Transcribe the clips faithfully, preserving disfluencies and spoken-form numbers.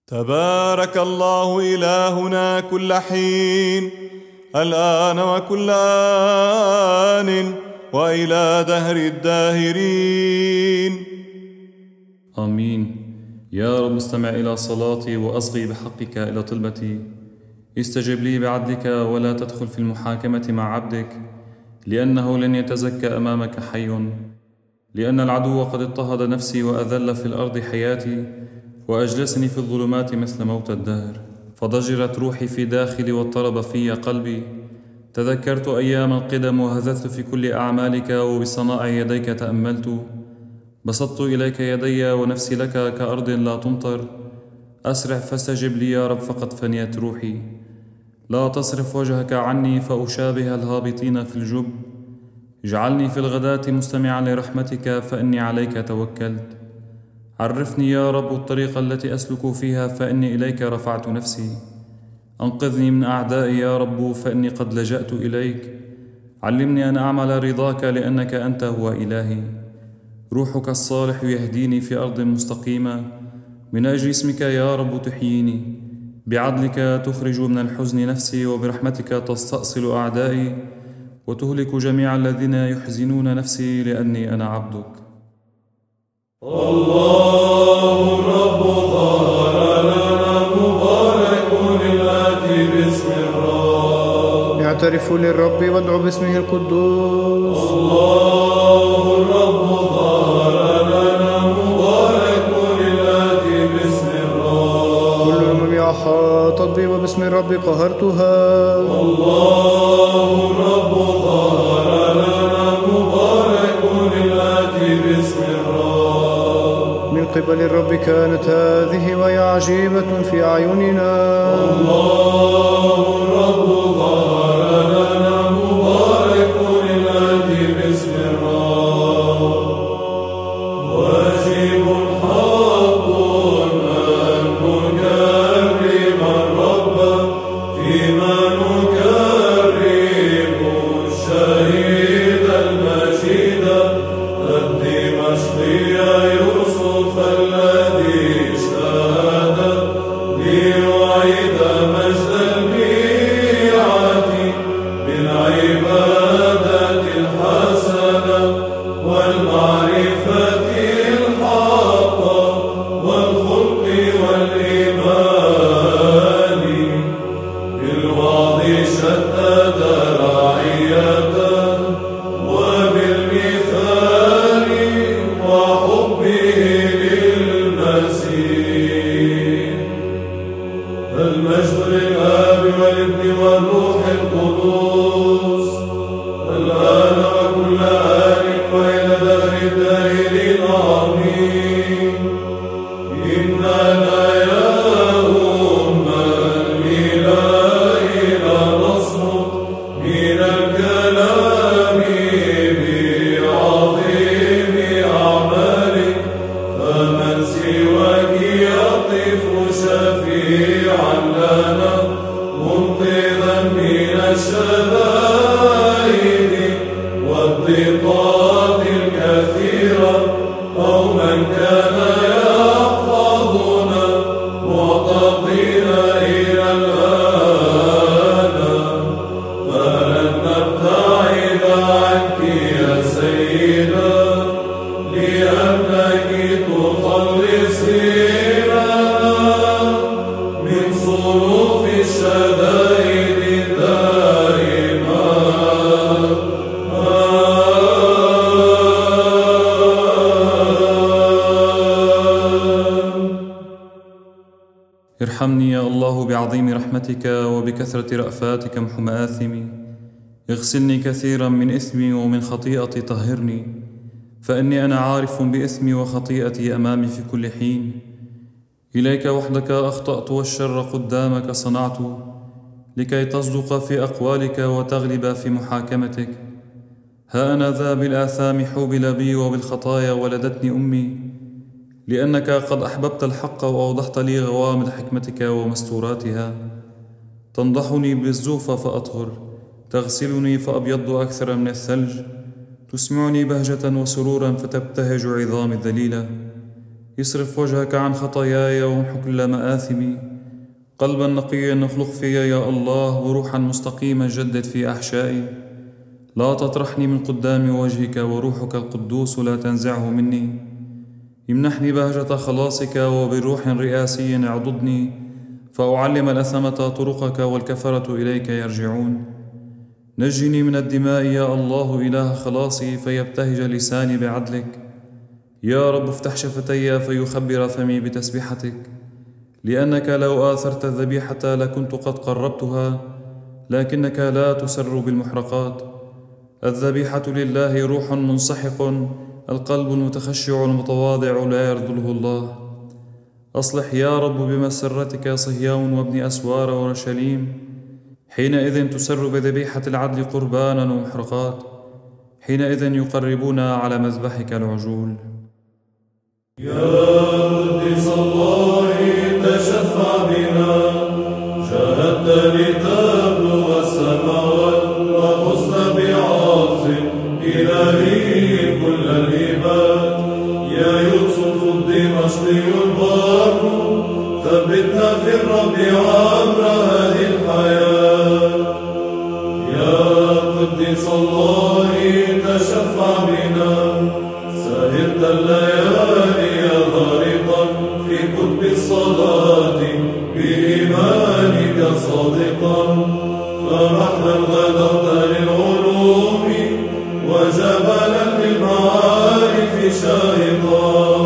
تبارك الله إلهنا كل حين الآن وكل آن وإلى دهر الداهرين. آمين. يا رب استمع إلى صلاتي وأصغي بحقك إلى طلبتي. استجب لي بعدلك ولا تدخل في المحاكمة مع عبدك، لأنه لن يتزكى أمامك حي. لأن العدو قد اضطهد نفسي وأذل في الأرض حياتي، وأجلسني في الظلمات مثل موت الدهر. فضجرت روحي في داخلي واضطرب في قلبي. تذكرت أيام القدم وهذثت في كل أعمالك، وبصنائع يديك تأملت. بسطت إليك يدي ونفسي لك كأرض لا تمطر. أسرع فاستجب لي يا رب، فقد فنيت روحي. لا تصرف وجهك عني فأشابه الهابطين في الجب. اجعلني في الغداة مستمعا لرحمتك، فإني عليك توكلت. عرفني يا رب الطريق التي أسلك فيها، فإني إليك رفعت نفسي. أنقذني من أعدائي يا رب، فإني قد لجأت إليك. علمني أن أعمل رضاك، لأنك أنت هو إلهي. روحك الصالح يهديني في أرض مستقيمة. من أجل اسمك يا رب تحييني. بعدلك تخرج من الحزن نفسي، وبرحمتك تستأصل أعدائي، وتهلك جميع الذين يحزنون نفسي، لأني أنا عبدك. الله الرب ظهر لنا، مبارك الآتي باسم الرب. اعترفوا للرب وادعوا باسمه القدوس. الله الرب ظهر لنا، مبارك الآتي باسم الرب. كل الأمم أحاطت بي، وباسم الرب قهرتها. الله الرب ظهر لنا، مبارك الآتي باسم الرب. من قبل الرب كانت هذه، وهي عجيبة في أعيننا. الله الرب ظهر لنا، مبارك الآتي باسم الرب. واجب حق أن نكرم الرب، فيما نكرم الشهيد المجيد الدمشقي يوسف الذي اجتهد ليعيد مجد البيعة بالعبادة الحسنة والمعرفة الحقة والخلق والإيمان. بالوعظ شدد رعية، وبالمثال وحبه للمسيح. المجد للآب والابن والروح القدس، الآن وكل آن وإلى دهر الداهرين. آمين. إننا يا أمة الإله لا نصمت من الكلام بعظيم أعمالك، فمن سواك يقف شفيعا لنا، منقذا من الشدائد والضيقات الكثيرة، أو من كان يحفظنا معتقين إلى الآن. فلن نبتعد عنك يا سيدة، لأنك تخلصينا من صنوف الشدائد الدائمة. ارحمني يا الله بعظيم رحمتك وبكثرة رأفاتك محو آثمي. اغسلني كثيرا من إثمي، ومن خطيئتي طهرني، فإني أنا عارف بإثمي وخطيئتي أمامي في كل حين. إليك وحدك أخطأت، والشر قدامك صنعت، لكي تصدق في أقوالك وتغلب في محاكمتك. ها أنا ذا بالآثام حوبل بي، وبالخطايا ولدتني أمي. لأنك قد أحببت الحق، وأوضحت لي غوامض حكمتك ومستوراتها. تنضحني بالزوف فأطهر، تغسلني فأبيض أكثر من الثلج. تسمعني بهجة وسرورا فتبتهج عظامي الذليلة. اصرف وجهك عن خطاياي وامحو كل مآثمي. قلبا نقيا اخلق في يا الله، وروحا مستقيما جدد في أحشائي. لا تطرحني من قدام وجهك، وروحك القدوس لا تنزعه مني. امنحني بهجة خلاصك، وبروح رئاسي اعضدني، فأعلم الأثمة طرقك والكفرة إليك يرجعون. نجني من الدماء يا الله إله خلاصي، فيبتهج لساني بعدلك. يا رب افتح شفتي فيخبر فمي بتسبيحتك، لأنك لو آثرت الذبيحة لكنت قد قربتها، لكنك لا تسر بالمحرقات. الذبيحة لله روح منسحق، القلب المتخشع المتواضع لا يرذله الله. أصلح يا رب بمسرتك صهيون وابن أسوار ورشليم، حينئذ تسر بذبيحة العدل قربانا ومحرقات، حينئذ يقربون على مذبحك العجول. يا قديس الله تشفع بنا، شهدت لتبلغ السماوات، وخصت بعطف إلهي كل العباد. يا يوسف الدمشقي البار، ثبتنا في الرب عبر هذه الحياة. يا قديس الله تشفع بنا، سهرت الليالي غارقا في كتب الصلاة، بإيمانك صادقا. فرحنا غدوت للعلوم، وجبلا للمعارف شاهقا.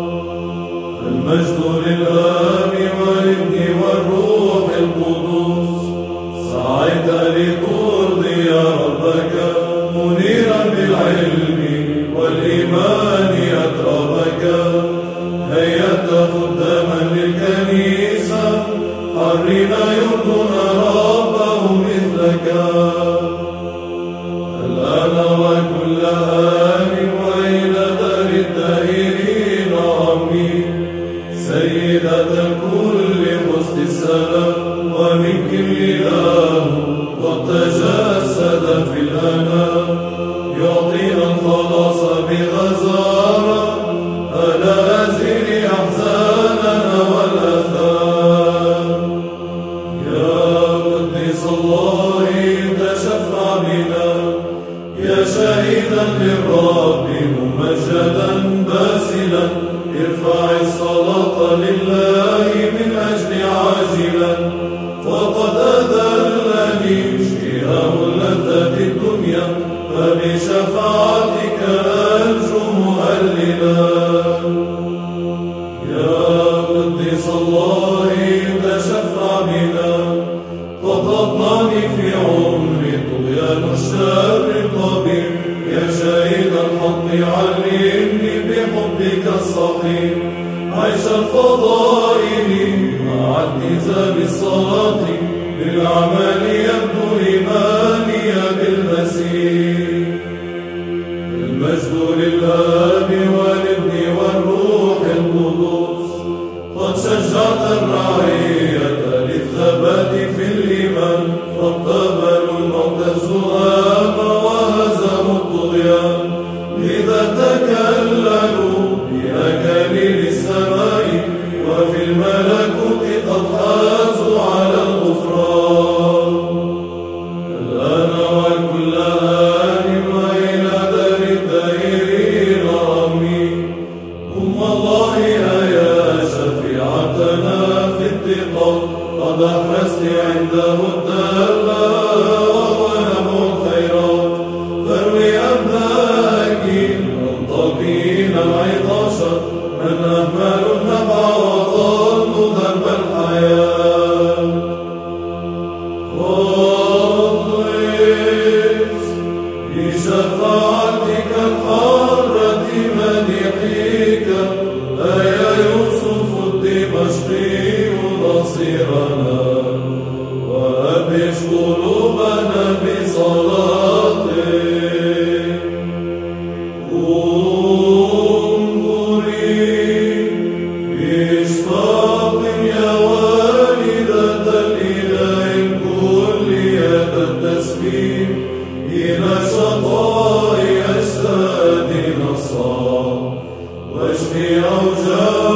المجد للآب والابن والروح القدوس، سعيت لترضي ربك، منيرا بالعلم والإيمان أتربك. هيأت خداما للكنيسة، حرنا يرضون ربه مثلك. الآن وكل آن وإلى دار الدائرين آمين. سيدة الكل حسن السلام، ومنك الإله قد تجسد في الأنام. يعطينا الخلاص بغزارة، ألا أزل أحزاننا والأثام. يا قديس الله تشفع بنا، يا شهيدا للرب ممجدا باسلا. ارفع الصلاة لله من أجل عاجلا، فقد أذلني اشتهاء لذة الدنيا، فبشفاعتك أنجو مهللا. يا قديس الله تشفع بنا، قد أضناني في عمري طغيان الشر القبيح. يا شهيد الحق علمني بحبك الصحيح، عيش الفضائل مع التزام الصلاة. بالأعمال يبدو إيماني بالمسيح. المجد للآب والابن والروح القدوس، قد شجعت الرعية للثبات في الإيمان. فاقتبلوا الموت الزهام وهزموا الطغيان، لذا تكللوا بأكاليل السماء، وفي الملكوت قد حازوا على الغفران. الآن وكل آن وإلى دار الدائرين آمين. أم الله يا شفيعتنا في التقى، قد أحرزت عنده الدالة وهو نبع الخيرات. فاروي أبنائك منطقين العطاشة، من أهملوا النبع وضلوا درب الحياة. خلص بشفاعتك الحارة مديحيك، يا يوسف الدمشقي نصيرنا. وأبش قلوبنا بصلاتك. انظري بإشفاق يا والدة الإله الكل، يد التسبيح إلى شطاء أجسادنا الصعب، واشفي أوجاعنا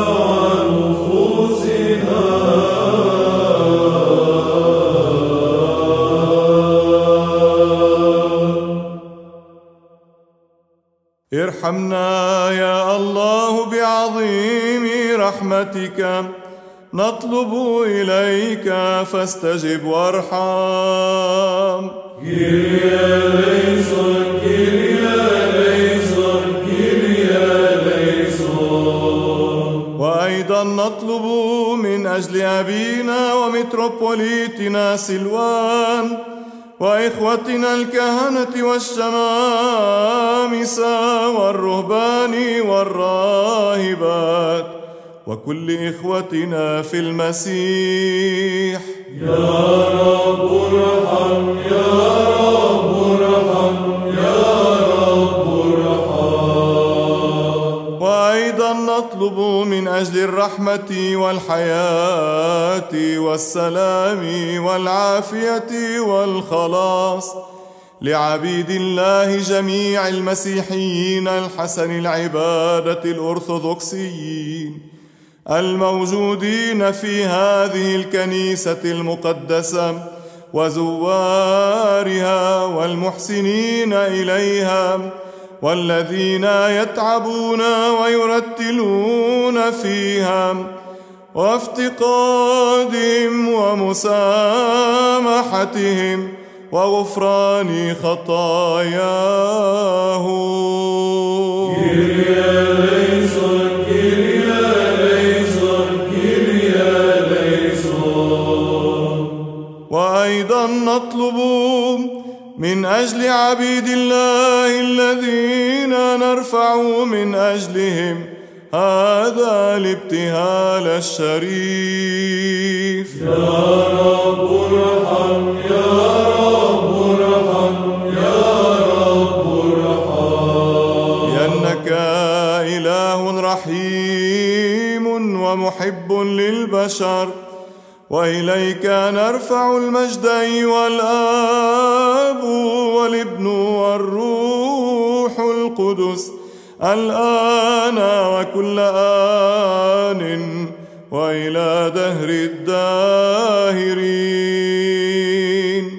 ارحمنا يا الله بعظيم رحمتك، نطلب إليك فاستجب وارحم. كيريا ليسون كيريا ليسون كيريا ليسون. وأيضا نطلب من أجل أبينا ومتروبوليتنا سلوان وإخوتنا الكهنة والشمامسة والرهبان والراهبات وكل إخوتنا في المسيح. يا رب ارحم يا رب ارحم يا رب ارحم. وأيضا نطلب من أجل الرحمة والحياة والسلام والعافية والخلاص لعبيد الله جميع المسيحيين الحسن العبادة الأرثوذكسيين الموجودين في هذه الكنيسة المقدسة وزوارها والمحسنين إليها والذين يتعبون ويرتلون فيها، وافتقادهم ومسامحتهم وغفران خطاياهم. كيريا ليسون كيريا ليسون كيريا ليسون. وأيضا نطلب من أجل عبيد الله الذين نرفع من أجلهم هذا الابتهال الشريف. يا رب ارحم يا رب ارحم يا رب ارحم. لأنك إله رحيم ومحب للبشر، وإليك نرفع المجد أيها الآب والابن والروح القدس الآن وكل آن وإلى دهر الداهرين.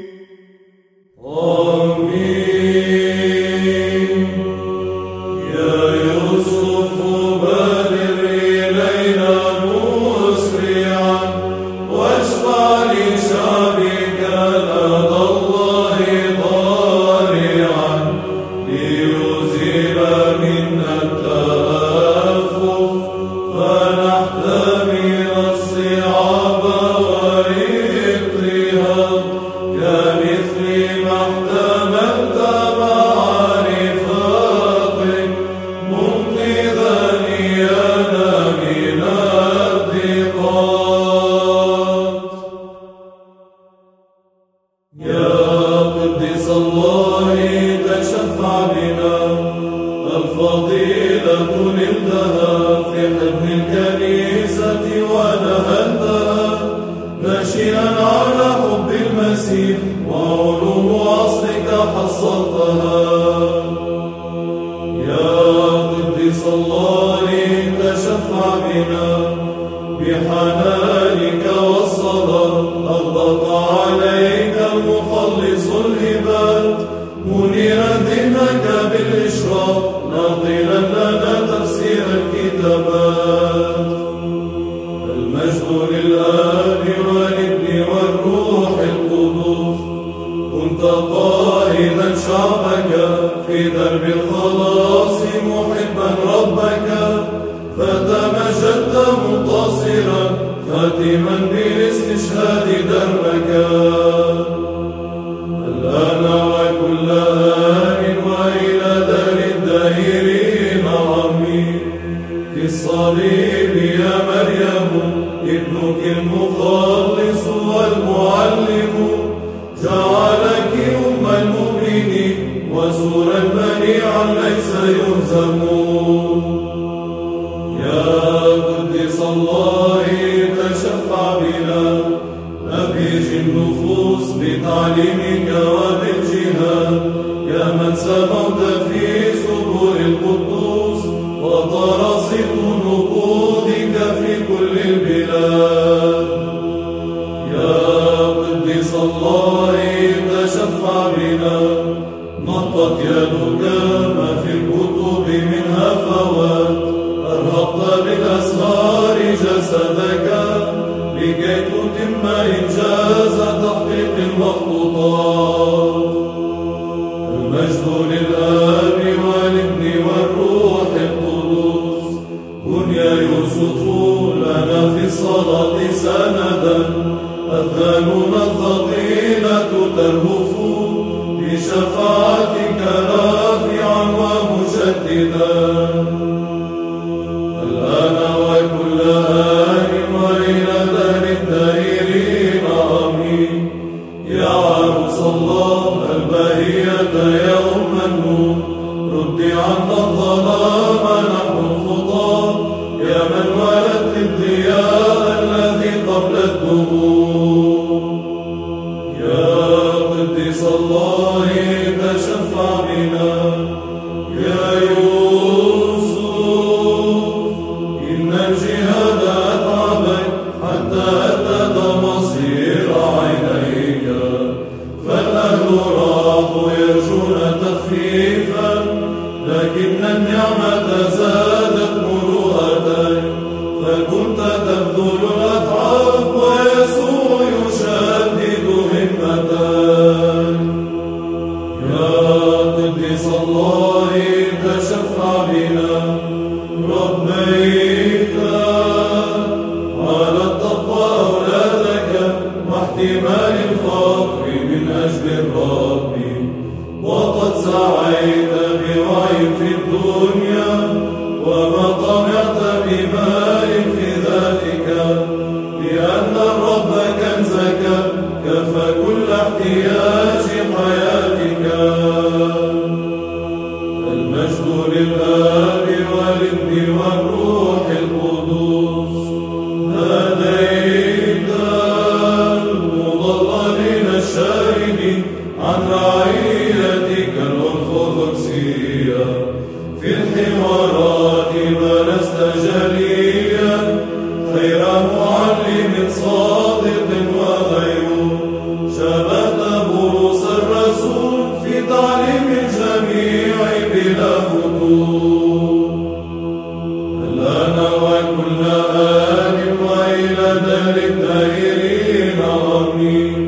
آمين. يا يوسف بادر إلينا مسرعا واشفع لشعبك لدى الله ضارعا ليزيل منا التأفف فنحتمل الصعاب والاضطهاد كمثل ما احتملت مع رفاقك منقذا إيانا من الضيقات. يا قديس الله تشفع بنا، الفضيلة نلتها في حضن الكنيسة ونهلتها ناشئا على حب المسيح وعلوم أصلك حصلتها. يا قديس الله تشفع بنا، بحنانك والصلاة أغلق عليك المخلص الهبات منيرا ذهنك بالإشراق ناقلا لنا تفسير الكتابات. المجد للآب والابن والروح القدس. كنت قائدا شعبك في درب الخلاص محبا ربك فتمجدت منتصرا خاتما بالاستشهاد دربك. الآن وكل آن وإلى دار الداهرين آمين. في الصليب يا مريم ابنك المخلص والمعلم جعلك أم المؤمنين وزورا منيعا ليس يهزم. يا قديس الله تشفع بنا، أبهج النفوس بتعليمك وبالجهاد. يا من سموت في صدور القدوس وطرست نقودك في كل البلاد. يا قديس الله تشفع بنا، نطت يدك ما في الكتب من جسدك لكي تتم إنجاز تحقيق المخطوطات. المجد للآب والابن والروح القدس. كن يا يوسف لنا في الصلاة سندا، أذاننا الثقيلة تلهف بشفاعتك رافعا ومجددا. الآن وكل آن وإلى دار الدائرين آمين. يا عروس الله البهية يا أم النور، رد عنا الظلام نحن الخطاة، يا من ولدت الضياء الذي قبل الدهور. يا قديس الله تشفع بنا. يا يوسف إن الجهاد أتعبك حتى أتت مصير عينيك، فالأهل راحوا يرجون تخفيفا، لكن النعمة زادت مروءتك، فكنت تبذل الأتعاب ويسوع يشدد همتك. يا قديس الله تشفع بنا. ربيت على التقوى أولادك واحتمال الفقر من أجل الرب، وقد سعيت بوعي في الدنيا وما طمعت بمال في ذاتك، لأن الرب كنزك كفى كل احتياج حياتك. المجد للآب والابن والروح القدس. هديت المضللين الشاردين عن رعيتك الأرثوذكسية، في الحوارات مارست جليا خير معلم صادق وغيور، شبهت بولس الرسول في تعليم الجميع بلا فتور. الآن وكل آن وإلى دار الدائرين آمين.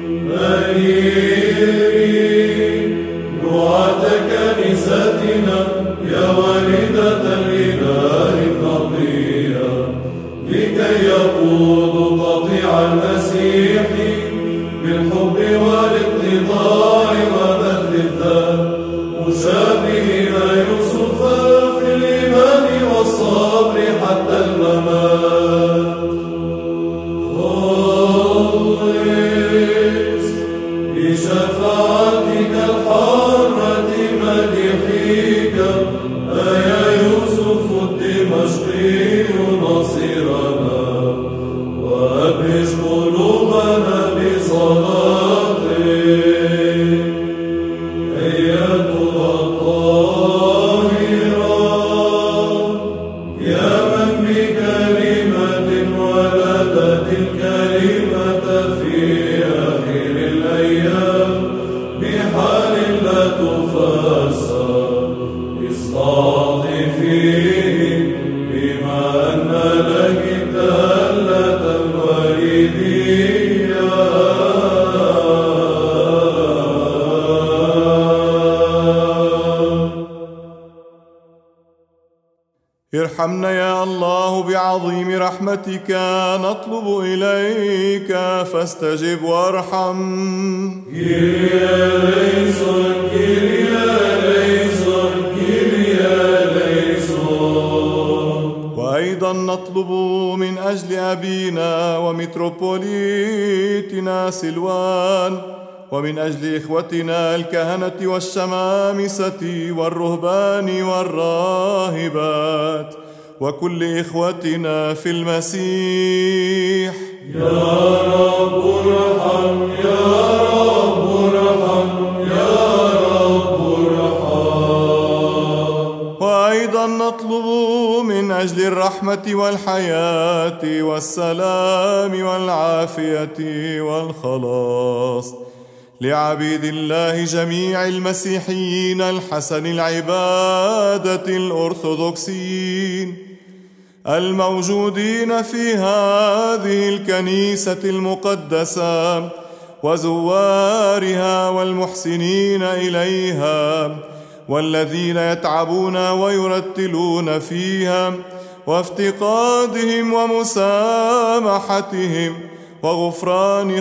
أمين رعاة كنيستنا يا والدة الإله النقية، لكي يقودوا قطيع المسيح بالحب والاتضاع وبذل الذات، مشابهين يوسف في الإيمان والصبر حتى الممات. خلص بشفاعتك الحارة مديحيك، أيا يوسف الدمشقي نصيرنا، وأبهج قلوبنا بصلاتك. أيتها الطاهرة يا من بكلمة ولدت الكلمة في آخر الأيام، بحال لا تفسر استعطفيه، بما أن لك الدالة الوالدية. ارحمنا يا الله بعظيم رحمتك، نطلب إليك فاستجب وارحم. كيريا ليسون كيريا ليسون كيريا ليسون. وأيضا نطلب من أجل أبينا ومتروبوليتنا سلوان، ومن أجل إخوتنا الكهنة والشمامسة والرهبان والراهبات وكل إخوتنا في المسيح. يا رب ارحم يا رب ارحم يا رب ارحم. وأيضا نطلب من أجل الرحمة والحياة والسلام والعافية والخلاص لعبيد الله جميع المسيحيين الحسن العبادة الأرثوذكسيين، الموجودين في هذه الكنيسة المقدسة وزوارها والمحسنين إليها والذين يتعبون ويرتلون فيها وافتقادهم ومسامحتهم وغفران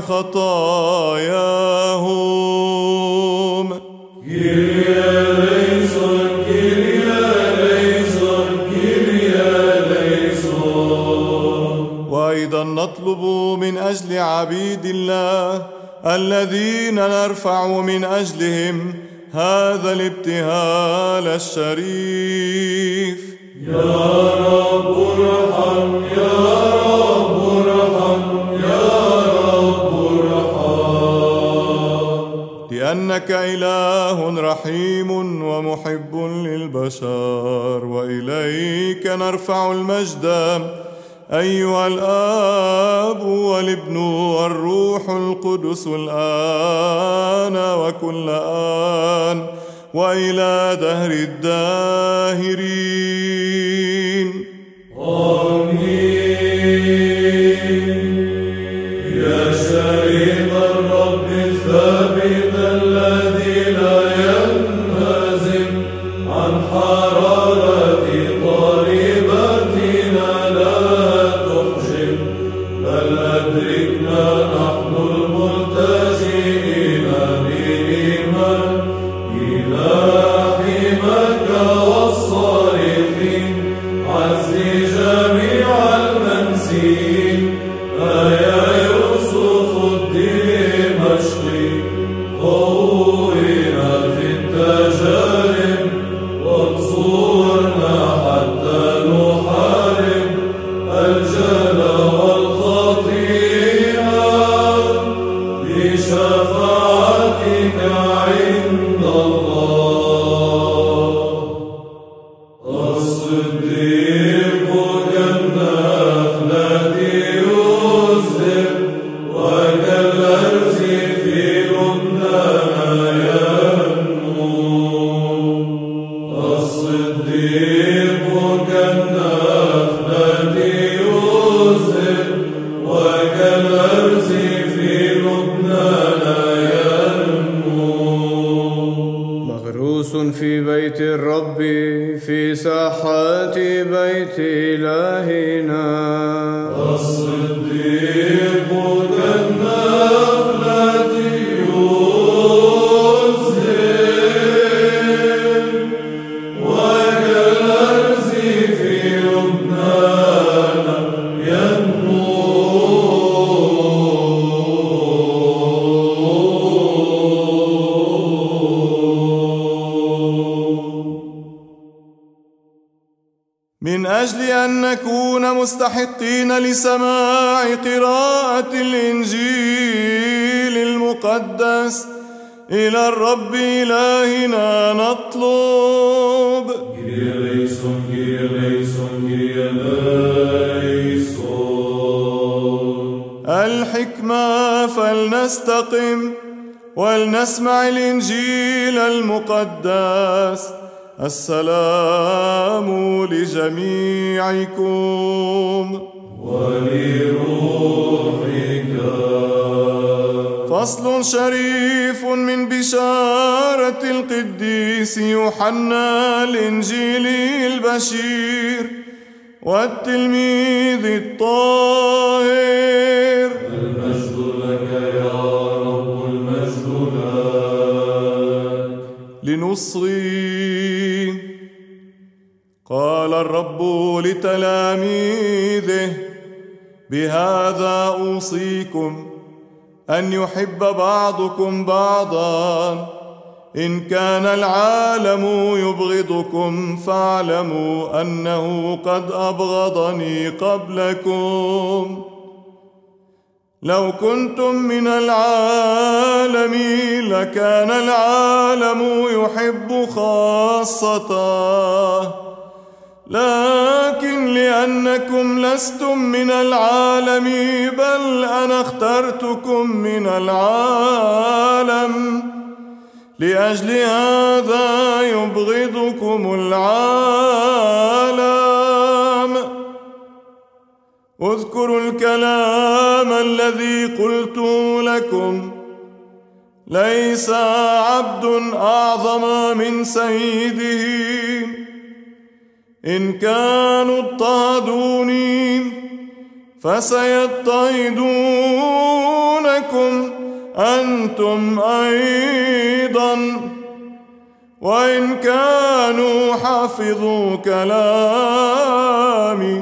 خطاياهم. كيريا ليسون كيريا ليسون كيريا ليسون. وأيضا نطلب من أجل عبيد الله الذين نرفع من أجلهم هذا الابتهال الشريف. يا رب ارحم يا رب ارحم يا رب ارحم. لأنك إله رحيم ومحب للبشر، وإليك نرفع المجد أيها الآب والابن والروح القدس الآن وكل آن وإلى دهر الداهرين. آمين. يا شريك الرب الثابت الذي لا ينهزم عن حرارة طالبتنا لا تحجب، بل أدركنا نحن الملتجئين بإيمان إلى حماك والصالحين، عزي جميع المنسيين. يا يوسف الدمشقي قوينا في التجارب وانصرنا حتى نحارب الجهل والخطيئة بشفاعتك عند الله. الصديق كالنخلة يزهر وكالأرز في لبنان ينمو. الصديق كالنخلة يزهر وكالأرز في لبنان ينمو. مغروس في بيت الرب في ساحات بيت إلهنا. الصديق كالنخلة يزهر وكالأرز في لبنان ينمو. من أجل أن نكون مستحقين لسماع قراءة الإنجيل المقدس إلى الرب إلهنا نطلب كيريا ليسون كيريا ليسون كيريا ليسون. الحكمة فلنستقم ولنسمع الإنجيل المقدس. السلام لجميعكم ولروحك. فصل شريف من بشارة القديس يوحنا الإنجيلي البشير والتلميذ الطاهر. المجد لك يا رب المجد لك. لنصغي. قال الرب لتلاميذه: بهذا أوصيكم أن يحب بعضكم بعضا. إن كان العالم يبغضكم فاعلموا أنه قد أبغضني قبلكم. لو كنتم من العالم لكان العالم يحب خاصته، لكن لأنكم لستم من العالم بل أنا اخترتكم من العالم، لأجل هذا يبغضكم العالم. اذكروا الكلام الذي قلته لكم. ليس عبد أعظم من سيده. إن كانوا اضطهدوني فسيضطهدونكم أنتم أيضا، وإن كانوا حفظوا كلامي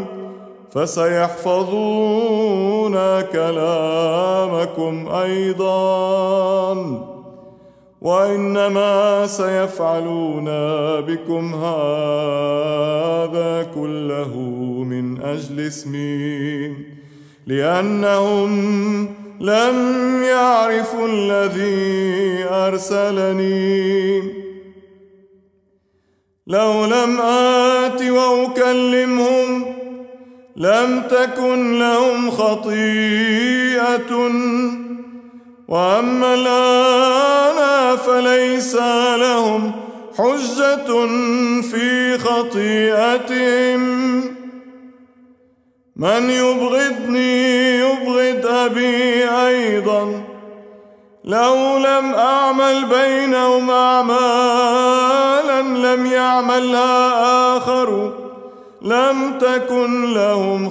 فسيحفظون كلامكم أيضا، وإنما سيفعلون بكم هذا كله من أجل اسمي، لأنهم لم يعرفوا الذي أرسلني. لو لم آت وأكلمهم لم تكن لهم خطيئة، وأما الآن فليس لهم حجة في خطيئتهم. من يبغضني يبغض أبي أيضا. لو لم أعمل بينهم أعمالا لم يعملها آخر لم تكن لهم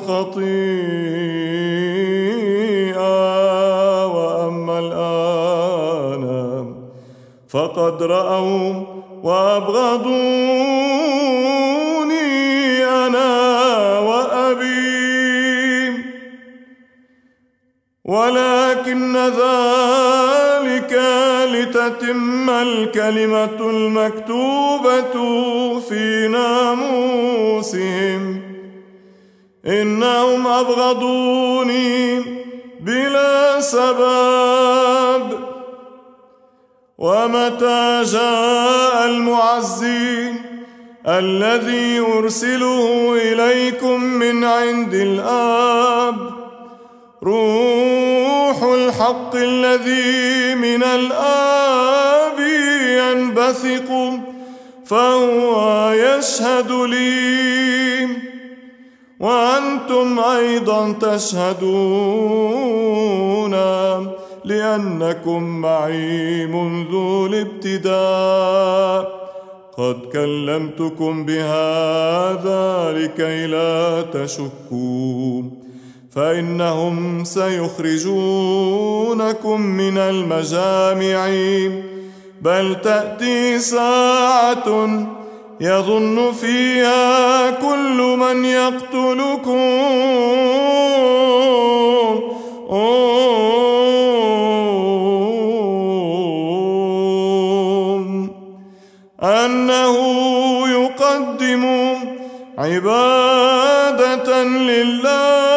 خطيئة، وأما الآن فقد رأوا وأبغضوني أنا وأبي، ولكن ذلك لتتم الكلمة المكتوبة في ناموسهم، إنهم أبغضوني بلا سبب. ومتى جاء المعزي الذي أرسله إليكم من عند الآب، روح الحق الذي من الآب ينبثق، فهو يشهد لي، وأنتم أيضا تشهدون، لأنكم معي منذ الابتداء. قد كلمتكم بهذا لكي لا تشكوا، فإنهم سيخرجونكم من المجامع، بل تأتي ساعة يظن فيها كل من يقتلكم أنه يقدم عبادة لله.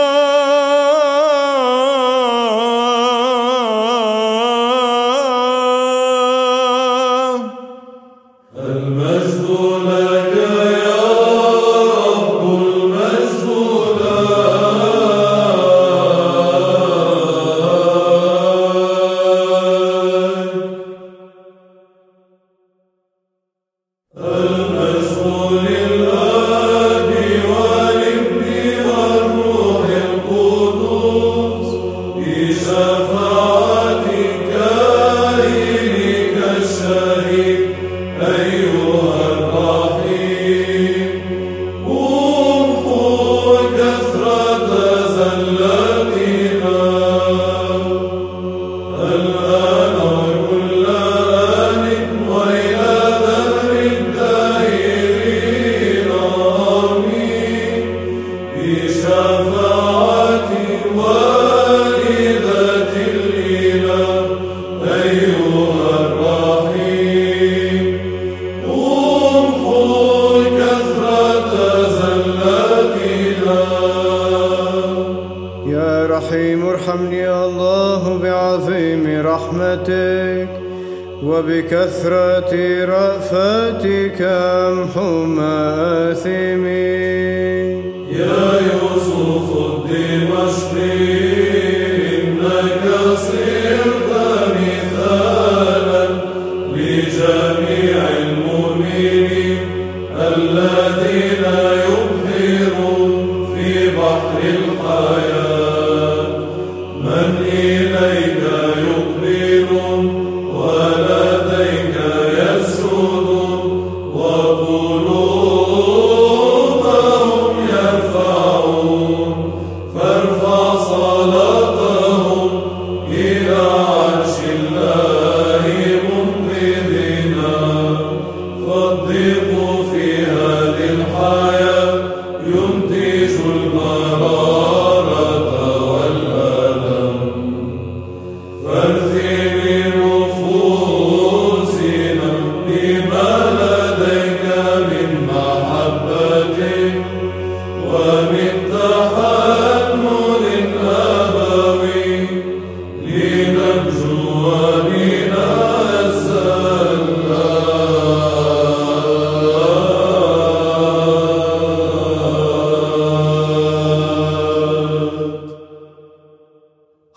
وبكثرة رأفتك امحو مآثمي. يا يوسف الدمشقي إنك صرت مثالا لجميع المؤمنين الذين يبحرون في بحر الحياة.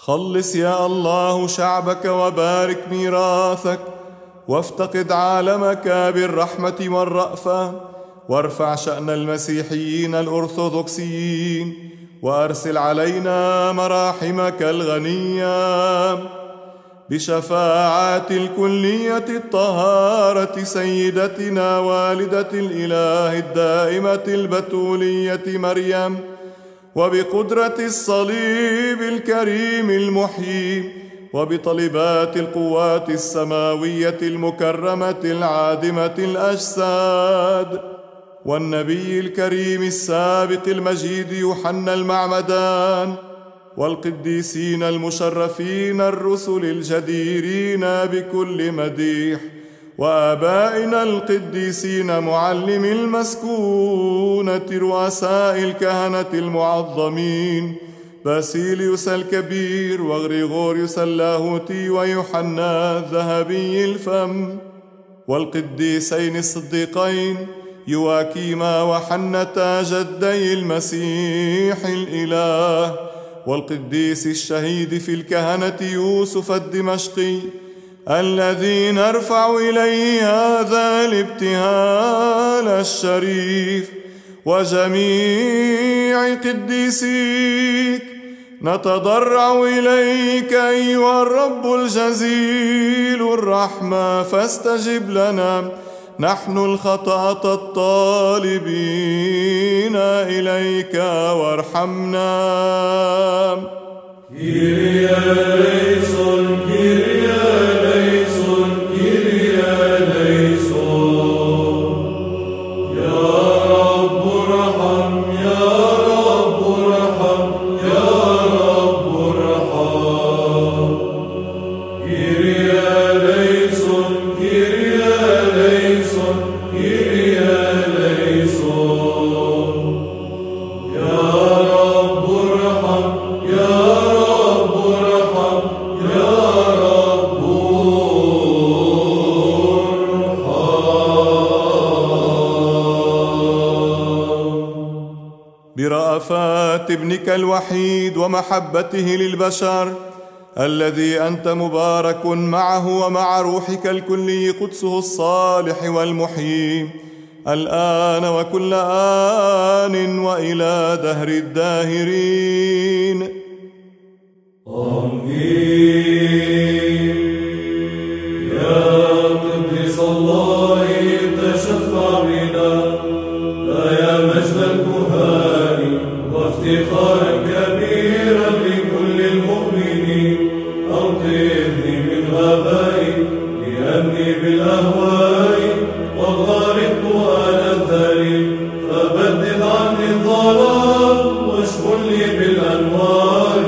خلص يا الله شعبك وبارك ميراثك، وافتقد عالمك بالرحمة والرأفة، وارفع شأن المسيحيين الأرثوذكسيين، وأرسل علينا مراحمك الغنية بشفاعات الكلية الطهارة سيدتنا والدة الإله الدائمة البتولية مريم، وبقدرة الصليب الكريم المحيي، وبطلبات القوات السماوية المكرمة العادمة الأجساد، والنبي الكريم السابق المجيد يوحنا المعمدان، والقديسين المشرفين الرسل الجديرين بكل مديح، وآبائنا القديسين معلم المسكونة رؤساء الكهنة المعظمين باسيليوس الكبير وغريغوريوس اللاهوتي ويوحنا الذهبي الفم، والقديسين الصديقين يواكيما وحنة جدي المسيح الإله، والقديس الشهيد في الكهنة يوسف الدمشقي الذي نرفع إليه هذا الابتهال الشريف، وجميع قديسيك. نتضرع إليك أيها الرب الجزيل الرحمة، فاستجب لنا نحن الخطأة الطالبين إليك وارحمنا. كيريا ليسون كيريا ليسون كيريا ليسون، يا رب ارحم يا رب ارحم يا رب ارحم. كيريا ليسون كيريا ليسون كيريا ليسون، يا رب ارحم يا رب ارحم يا رب ارحم. برأفات ابنك الوحيد ومحبته للبشر الذي أنت مبارك معه ومع روحك الكلي قدسه الصالح والمحيي، الآن وكل آن وإلى دهر الداهرين. آمين. يا قديس الله تشفع بنا، يا مجد الكهان وافتخارا كبيرا لكل المؤمنين. أنقذني من غبائي لأني بالأهواء قد غرقت أنا الذليل، فبدد عني الظلام واشمل لي بالأنوار.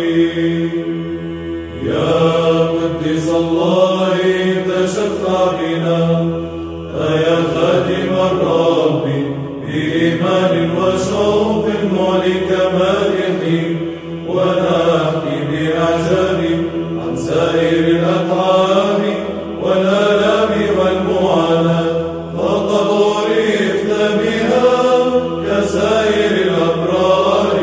يا قديس الله تشفع بنا، يا خادم الرب بإيمان وشوق ولكماله، ونحكي بإعجاب عن سائر الأطعام والآلام والمعاناة، فقد عرفت بها كسائر الأبرار.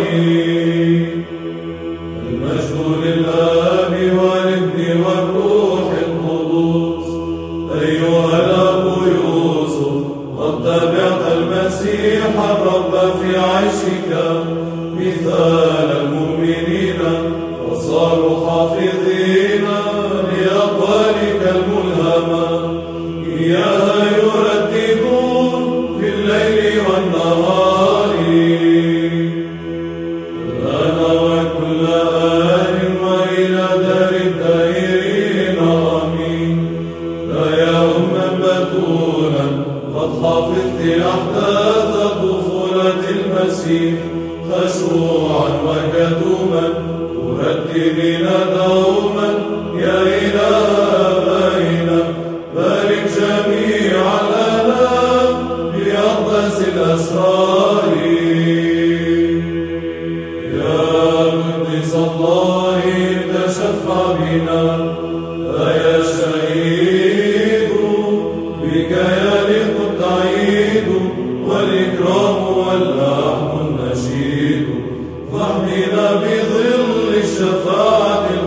المجد للآب والابن والروح القدس. أيها الأب يوسف، قد تبعت المسيح الرب في عيشك مثال المؤمنين، فصاروا حافظين لأقوالك الملهمة، إياها يرددون في الليل والنهار. الآن وكل آن وإلى دار الدائرين آمين. يا أما بتولا قد حفظت أحداث طفولة المسيح، خشوعا وكتوما تهددنا دوما. يا إله آبائنا، بارك جميع الآلام بأقدس الأسرار. يا قديس الله تشفع بنا، يا شهيد بك يليق التعيد والإكرام واللحم النشيد، فاحمنا بظل الشفاعة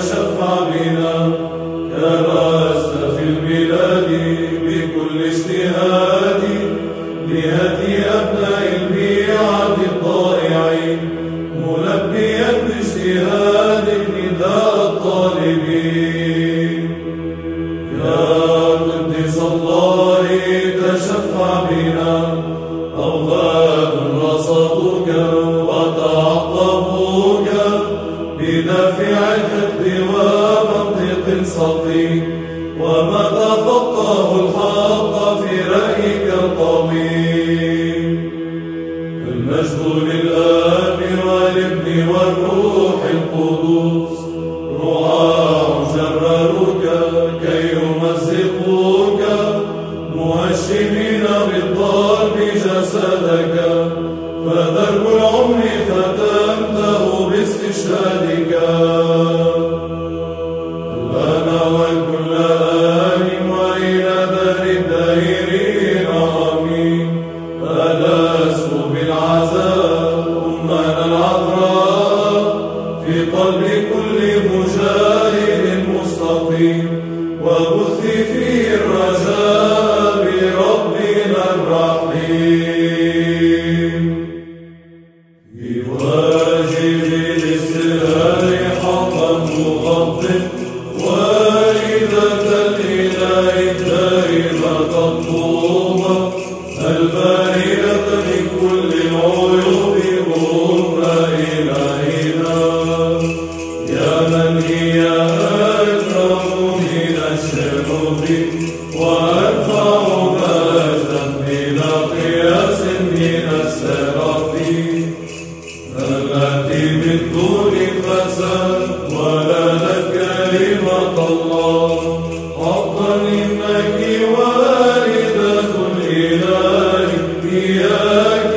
تشفع بنا. كرست في البلاد بكل اجتهاد لهدي أبناء البيعة الضائعين، ملبيا باجتهاد نداء الطالبين. يا قدس الله تشفع بنا. أوغاد رصدوك وتعقبوك بدافع الحقد ومنطق سطيم، وما تفقه الحق في رأيك القويم. المجد للآب والابن والروح القدوس، رعاة جرروك كي يمزقوك، مهشمين بالضرب جسدك، فدرب العمر ختمته باستشهادك. لنا وكل آن وإلى دار الدائرين آمين. ألست بالعزاء أمنا العذراء في قلب كل مجاهد مستقيم، وبث فيه الرجاء بربنا الرحيم. بواجب الاستهلاك حقا مغطٍ، والدة الإله الدائمة الطوبى البارئة من كل العيوب أم إلهنا. يا من هي أكرم من الشعوب وأرفع مجدا بلا قياس من السرافين، التي من دون فساد ولدت كلمة الله. حقا إنك والدة الإله إياك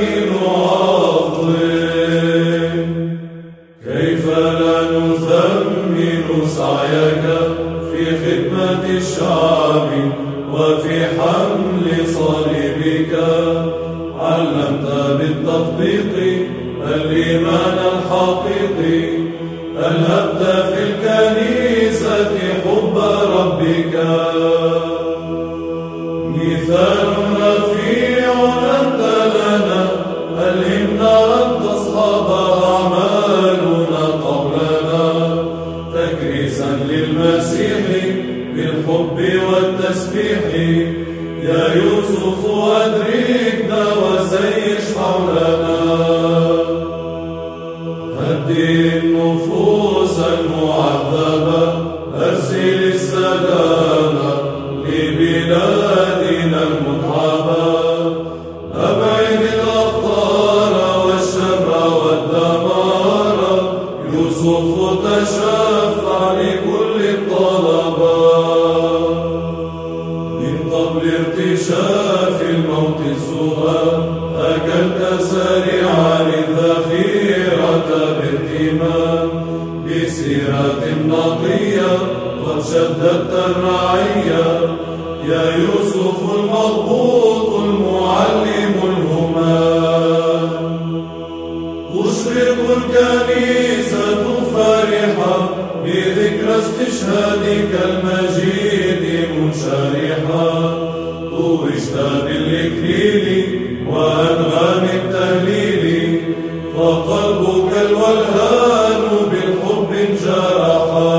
نعظم. كيف لا نثمن سعيك في خدمة الشعب وفي حمل صليبك؟ علمت بالتطبيق الإيمان الحقيقي، ألهبت في الكنيسة حب ربك. مثال رفيع أنت لنا، ألهمنا أن تصحب أعمالنا قولنا، تكريسا للمسيح بالحب والتسبيح. يا يوسف أدركنا وسيش حولنا، هدي النفوس المعذبة، أرسل السلام لبلادنا المتعبة. أبعد الأخطار والشر والدمار، يوسف تشفع لكل الطلبة. من قبل ارتشاف الموت السهام، أكلت سريعا الذخيرة باهتمام، بسيرة نقية قد شددت الرعية. يا يوسف المضبوط المعلم الهمام، تشرق الكنيسة فرحة بذكرى استشهادك المجيد منشرحة. توجت بالإكليل وأنغام التهليل، فقلبك الولهان بالحب انجرحا.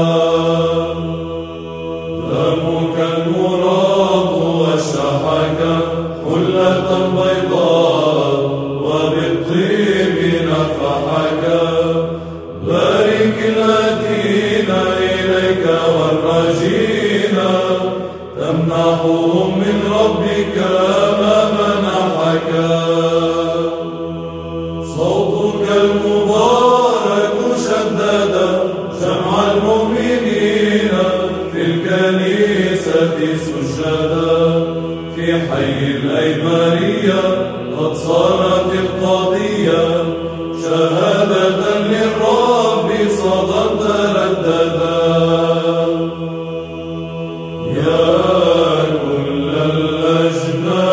دمك المراد والشحكة حلة بيضاء، وبالطيب نفحك. بارك الآتين إليك والراجين، تمنحهم من ربك ما منحك. صوتك المبارك شدد جمع المؤمنين في الكنيسة سجدا. في حي الأيمارية قد صارت القضية، شهادة للرب صدى ترددا. يا كل الأجناد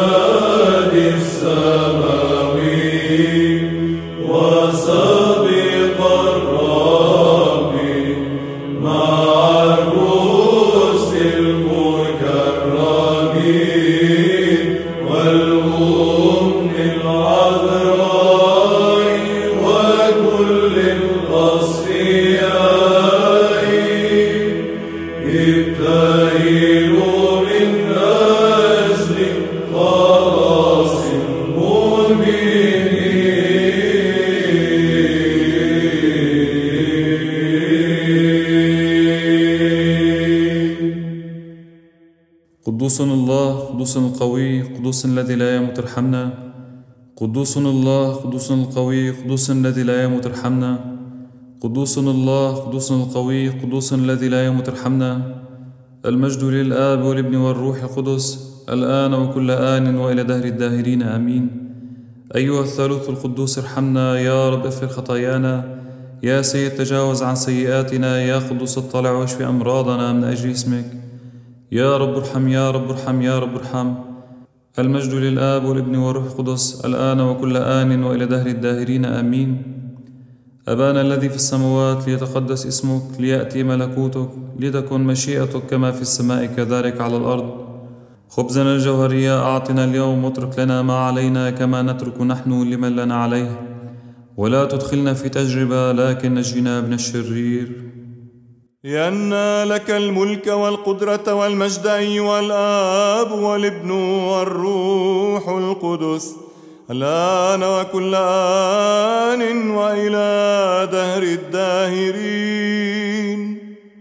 قدوس الله قدوس القوي قدوس الذي لا يموت ارحمنا. قدوس الله قدوس القوي قدوس الذي لا يموت ارحمنا. قدوس الله قدوس القوي قدوس الذي لا يموت ارحمنا. المجد للآب والابن والروح القدس الآن وكل آن وإلى دهر الداهرين آمين. أيها الثالوث القدوس ارحمنا. يا رب اغفر خطايانا. يا سيد تجاوز عن سيئاتنا. يا قدوس اطلع واشف أمراضنا من أجل اسمك. يا رب ارحم يا رب ارحم يا رب ارحم. المجد للآب والابن والروح القدس الآن وكل آن وإلى دهر الداهرين آمين. أبانا الذي في السماوات ليتقدس اسمك ليأتي ملكوتك لتكن مشيئتك كما في السماء كذلك على الأرض. خبزنا الجوهري أعطنا اليوم واترك لنا ما علينا كما نترك نحن لمن لنا عليه ولا تدخلنا في تجربة لكن نجينا من الشرير. لأن لك الملك والقدرة والمجد أيها الآب والابن والروح القدس الآن وكل آن وإلى دهر الداهرين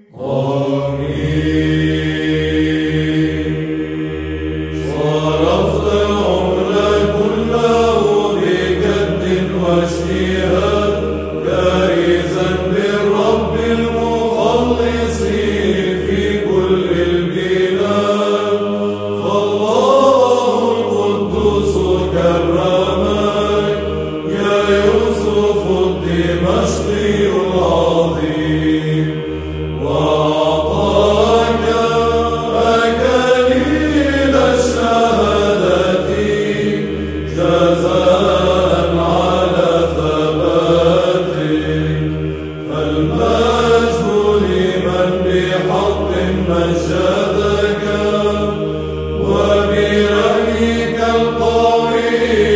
آمين. صرفت العمر كله بجد واجتهاد جائزا للرب المخلص في كل البلاد. فالله القدوس كرمك يا يوسف الدمشقي العظيم وأعطاك أكاليل الشهادة جزاء على ثباتك. فالمجد لمن بحق مجدك وبرأيك القوي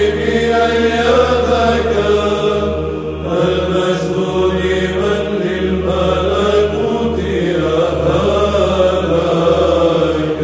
بأيدك. المجد لمن للملكوت أهلك.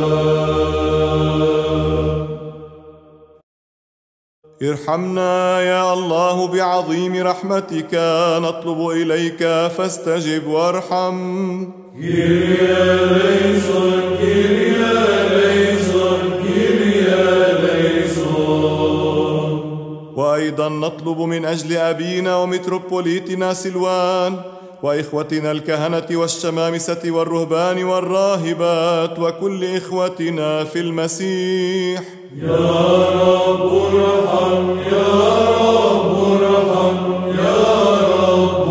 ارحمنا يا الله بعظيم رحمتك نطلب إليك فاستجب وارحم. كيريا ليسون كيريا ليسون كيريا ليسون. وأيضا نطلب من أجل أبينا ومتروبوليتنا سلوان وإخوتنا الكهنة والشمامسة والرهبان والراهبات وكل إخوتنا في المسيح. يا رب ارحم يا رب ارحم يا رب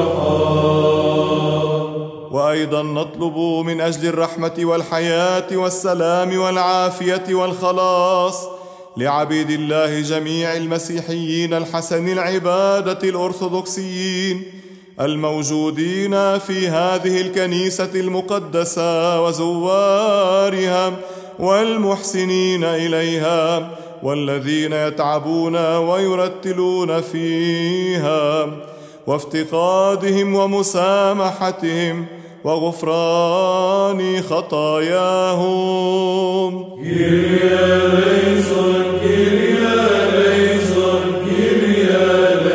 ارحم. وأيضا نطلب من أجل الرحمة والحياة والسلام والعافية والخلاص لعبيد الله جميع المسيحيين الحسن العبادة الأرثوذكسيين الموجودين في هذه الكنيسة المقدسة وزوارها والمحسنين إليها والذين يتعبون ويرتلون فيها وافتقادهم ومسامحتهم وغفران خطاياهم. كيريا ليسون كيريا ليسون كيريا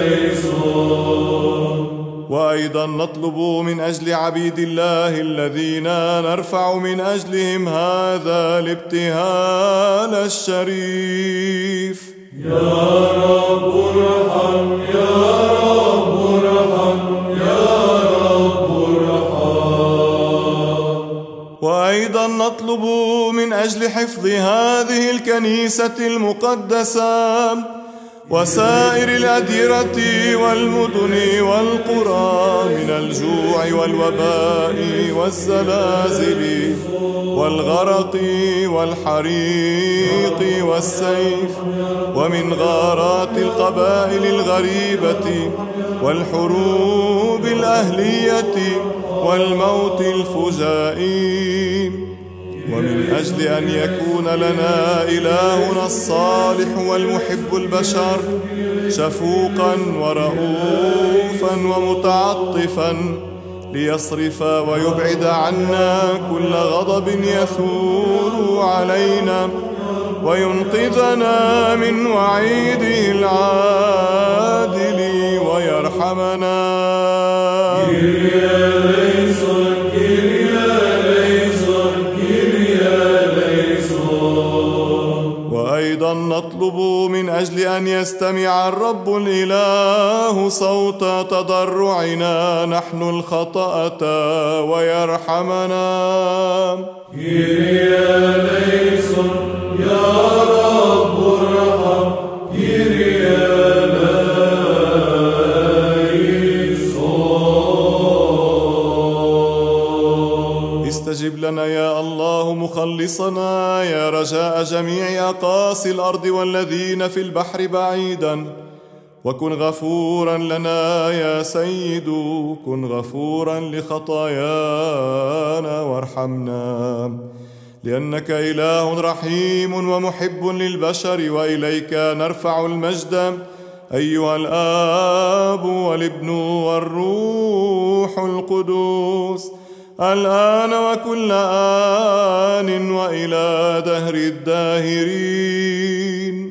ليسون. وأيضا نطلب من أجل عبيد الله الذين نرفع من أجلهم هذا الابتهال الشريف. يا رب ارحم يا رب ارحم يا رب ارحم. وأيضا نطلب من أجل حفظ هذه الكنيسة المقدسة وسائر الأديرة والمدن والقرى من الجوع والوباء والزلازل والغرق والحريق والسيف ومن غارات القبائل الغريبة والحروب الأهلية والموت الفجائي، ومن أجل أن يكون لنا إلهنا الصالح والمحب البشر شفوقا ورؤوفا ومتعطفا، ليصرف ويبعد عنا كل غضب يثور علينا، وينقذنا من وعيده العادل ويرحمنا. وأيضا نطلب من أجل أن يستمع الرب الإله صوت تضرعنا نحن الخطأة ويرحمنا. كيريا ليسون يا رب ارحم، كيريا ليسون. استجب لنا يا الله مخلصنا، يا رجاء جميع أقاصي الأرض والذين في البحر بعيدا، وكن غفورا لنا يا سيد، كن غفورا لخطايانا وارحمنا، لأنك إله رحيم ومحب للبشر، وإليك نرفع المجد أيها الآب والابن والروح القدوس، الآن وكل آن وإلى دهر الداهرين.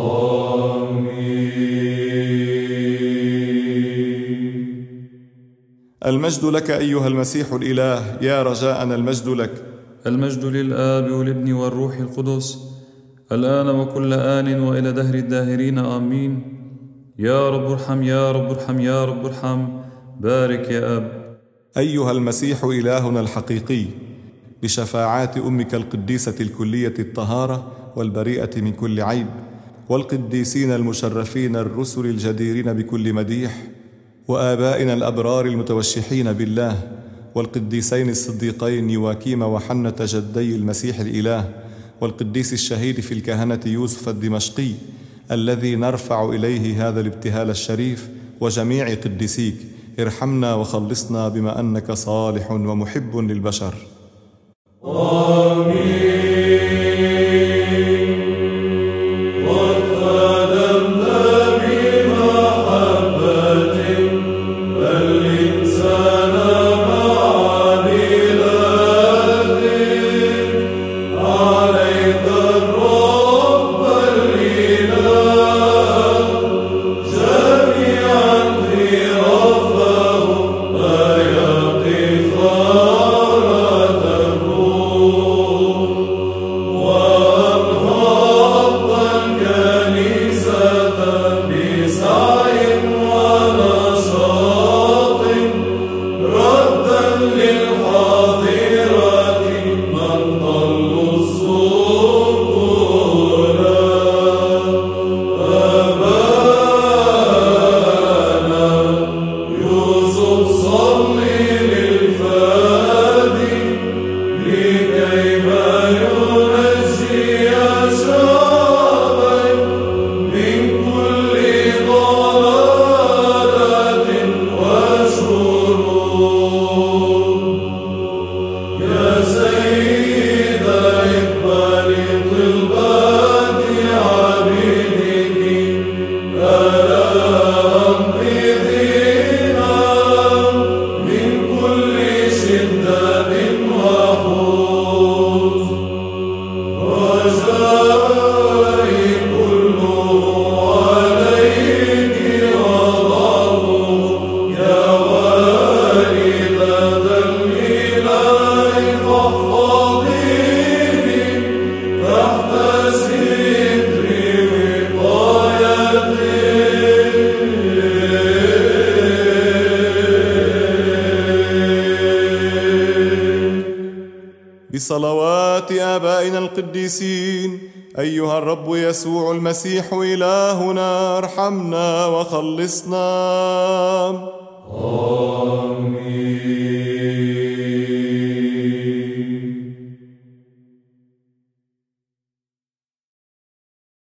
المجد لك أيها المسيح الإله، يا رجاءنا المجد لك. المجد للآب والابن والروح القدس، الآن وكل آن وإلى دهر الداهرين، آمين. يا رب ارحم، يا رب ارحم، يا رب ارحم، بارك يا أب. أيها المسيح إلهنا الحقيقي، بشفاعات أمك القديسة الكلية الطهارة والبريئة من كل عيب، والقديسين المشرفين الرسل الجديرين بكل مديح، وآبائنا الأبرار المتوشحين بالله، والقديسين الصديقين يواكيم وحنة جدي المسيح الإله، والقديس الشهيد في الكهنة يوسف الدمشقي الذي نرفع إليه هذا الابتهال الشريف، وجميع قديسيك، ارحمنا وخلصنا بما أنك صالح ومحب للبشر. آمين. بصلوات آبائنا القديسين، أيها الرب يسوع المسيح إلهنا، ارحمنا وخلصنا. آمين.